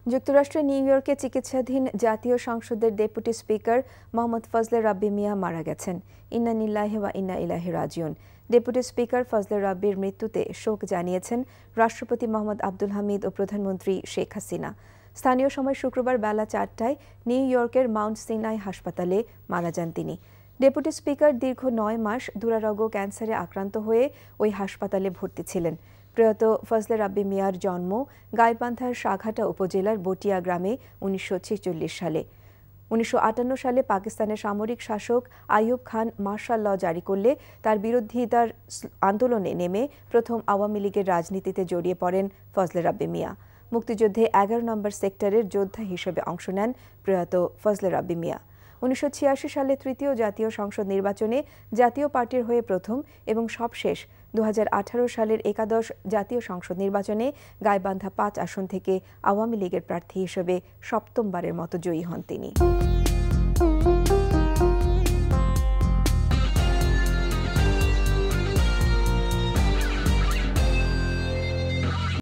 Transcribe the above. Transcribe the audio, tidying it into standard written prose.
যুক্তরাষ্ট্রের নিউ ইয়র্কে চিকিৎসাধীন জাতীয় সংসদের ডেপুটি স্পিকার মোহাম্মদ ফজলে রাব্বি মিয়া মারা গেছেন। ইন্না লিল্লাহি ওয়া ইন্না ইলাইহি রাজিউন। ডেপুটি স্পিকার ফজলে রাব্বির মৃত্যুতে শোক জানিয়েছেন রাষ্ট্রপতি মোহাম্মদ আব্দুল হামিদ ও প্রধানমন্ত্রী শেখ হাসিনা। স্থানীয় সময় শুক্রবার বেলা 4টায় নিউ ইয়র্কের মাউন্ট সিনাই হাসপাতালে মারা যান তিনি। ডেপুটি স্পিকার দীর্ঘ 9 মাস দুরারোগ্য ক্যান্সারে আক্রান্ত হয়ে ওই হাসপাতালে ভর্তি ছিলেন। প্রয়াত ফজলে রাব্বি মিয়ার জন্ম গাইবান্ধার সাঘাটা উপজেলার বটিয়া গ্রামে 1946 সালে। 1958 সালে পাকিস্তানের সামরিক শাসক আইয়ুব খান মার্শাল ল জারি করলে তার বিরোধিতার আন্দোলনে নেমে প্রথম আওয়ামী লীগের রাজনীতিতে জড়িয়ে পড়েন ফজলে রাব্বি মিয়া। মুক্তিযুদ্ধে 11 নম্বর সেক্টরের যোদ্ধা হিসেবে অংশ নেন প্রয়াত ফজলে রাব্বি মিয়া। 1986 সালে তৃতীয় জাতীয় সংসদ নির্বাচনে জাতীয় পার্টির হয়ে প্রথম এবং সবশেষ 2018 সালের একাদশ জাতীয় সংসদ নির্বাচনে গাইবান্ধা 5 আসন থেকে আওয়ামী লীগের প্রার্থী হিসেবে সপ্তমবারের মতো জয়ী হন তিনি।